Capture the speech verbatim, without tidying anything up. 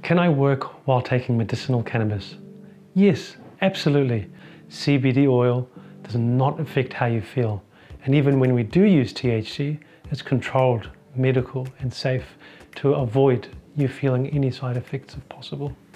Can I work while taking medicinal cannabis? Yes, absolutely. C B D oil does not affect how you feel. And even when we do use T H C, it's controlled, medical and safe to avoid you feeling any side effects if possible.